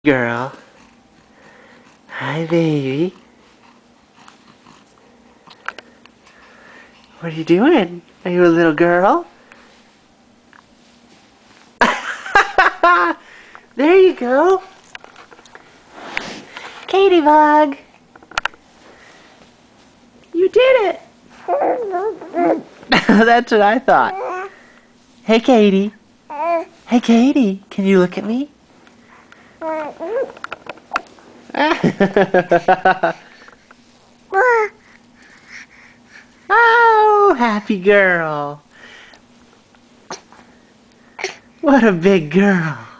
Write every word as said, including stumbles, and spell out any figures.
Girl. Hi, baby. What are you doing? Are you a little girl? There you go. Katie Bug. You did it. That's what I thought. Hey, Katie. Hey, Katie. Can you look at me? Oh, happy girl. What a big girl.